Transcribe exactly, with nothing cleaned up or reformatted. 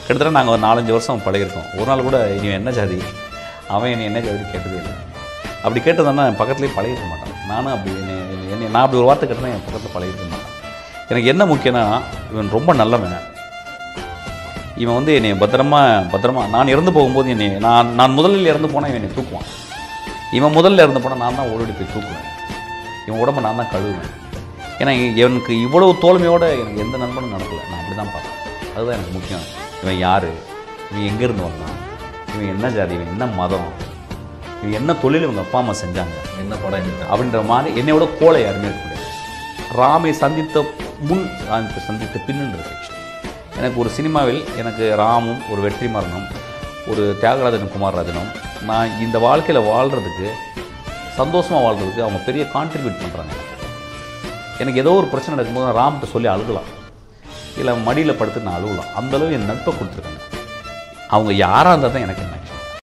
கிட்டத்தட்ட நாங்கள் ஒரு நாலஞ்சு வருஷம் பழகிருக்கோம். ஒரு நாள் கூட நீ என்ன ஜாதி, அவன் என்னை என்ன ஜாதின்னு கேட்டதே இல்லை. அப்படி கேட்டதுன்னா என் பக்கத்துலேயே பழகிருக்க மாட்டான். நானும் அப்படி என்னை என்னை நான் அப்படி ஒரு வார்த்தை கேட்டேன்னா என் பக்கத்தில் பழகிருக்க மாட்டான். எனக்கு என்ன முக்கியம்னா, இவன் ரொம்ப நல்லவன், இவன் வந்து என்னை பத்திரமா பத்திரமா நான் இறந்து போகும்போது என்னை நான் நான் முதலில் இறந்து போனால் இவன் என்னை தூக்குவான். இவன் முதல்ல இறந்து போனால் நான் தான் ஓடி போய் தூக்குவேன். இவன் உடம்பை நான் தான் கழுவுவேன். ஏன்னா எனக்கு இவ்வளவு தோல்மையோடு எனக்கு எந்த நண்பனும் நடக்கலை. நான் அப்படி தான் பார்ப்பேன். அதுதான் எனக்கு முக்கியம். இவன் யார், இவன் எங்கேருந்து வந்தான், இவன் என்ன ஜாதி, இவன் என்ன மதம், இவன் என்ன தொழில் இவங்க அப்பா அம்மா செஞ்சாங்க, என்ன படம் அப்படின்ற மாதிரி என்னையோட கோலை யாருமே இருக்க முடியாது. ராமை சந்தித்த முன் ராமத்தை சந்தித்த பின்னுன்ற இருக்கு. எனக்கு ஒரு சினிமாவில் எனக்கு ராமும் ஒரு வெற்றிமாறனும் ஒரு தியாகராஜனும் குமாரராஜனும் நான் இந்த வாழ்க்கையில் வாழ்கிறதுக்கு சந்தோஷமாக வாழ்கிறதுக்கு அவங்க பெரிய கான்ட்ரிபியூட் பண்ணுறாங்க. எனக்கு ஏதோ ஒரு பிரச்சனை நடக்கும்போது ராம்கிட்ட சொல்லி அழுகலாம், இல்லை மடியில் படுத்து நான் அழுகலாம். அந்தளவு என் நட்பை கொடுத்துருக்காங்க. அவங்க யாராக இருந்தால் தான் எனக்கு என்ன